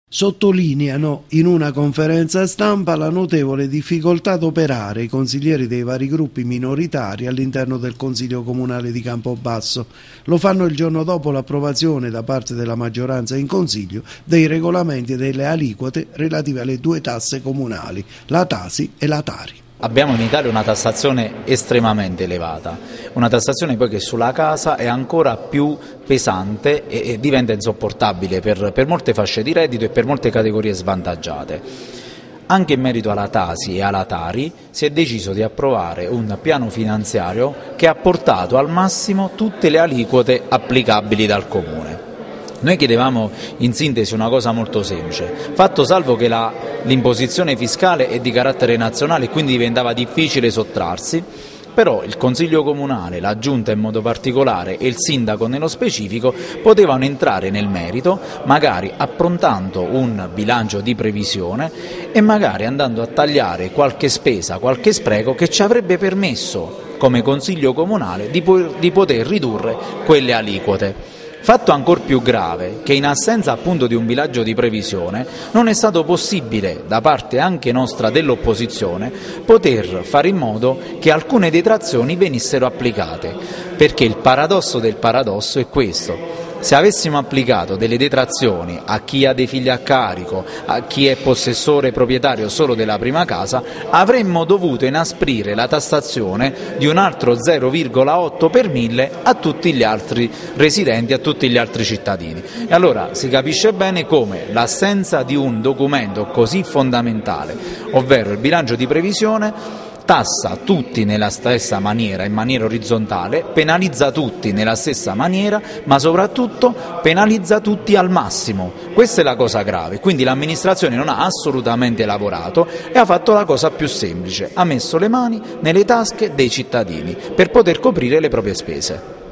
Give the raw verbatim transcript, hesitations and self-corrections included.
Sottolineano in una conferenza stampa la notevole difficoltà ad operare i consiglieri dei vari gruppi minoritari all'interno del Consiglio Comunale di Campobasso. Lo fanno il giorno dopo l'approvazione da parte della maggioranza in Consiglio dei regolamenti e delle aliquote relative alle due tasse comunali, la Tasi e la Tari. Abbiamo in Italia una tassazione estremamente elevata, una tassazione poi che sulla casa è ancora più pesante e, e diventa insopportabile per, per molte fasce di reddito e per molte categorie svantaggiate. Anche in merito alla Tasi e alla Tari si è deciso di approvare un piano finanziario che ha portato al massimo tutte le aliquote applicabili dal Comune. Noi chiedevamo in sintesi una cosa molto semplice, fatto salvo che la, l'imposizione fiscale è di carattere nazionale e quindi diventava difficile sottrarsi, però il Consiglio Comunale, la Giunta in modo particolare e il Sindaco nello specifico potevano entrare nel merito, magari approntando un bilancio di previsione e magari andando a tagliare qualche spesa, qualche spreco che ci avrebbe permesso come Consiglio Comunale di, po- di poter ridurre quelle aliquote. Fatto ancor più grave che in assenza appunto di un bilancio di previsione non è stato possibile da parte anche nostra dell'opposizione poter fare in modo che alcune detrazioni venissero applicate, perché il paradosso del paradosso è questo. Se avessimo applicato delle detrazioni a chi ha dei figli a carico, a chi è possessore proprietario solo della prima casa, avremmo dovuto inasprire la tassazione di un altro zero virgola otto per mille a tutti gli altri residenti, a tutti gli altri cittadini. E allora si capisce bene come l'assenza di un documento così fondamentale, ovvero il bilancio di previsione, tassa tutti nella stessa maniera, in maniera orizzontale, penalizza tutti nella stessa maniera, ma soprattutto penalizza tutti al massimo. Questa è la cosa grave, quindi l'amministrazione non ha assolutamente lavorato e ha fatto la cosa più semplice, ha messo le mani nelle tasche dei cittadini per poter coprire le proprie spese.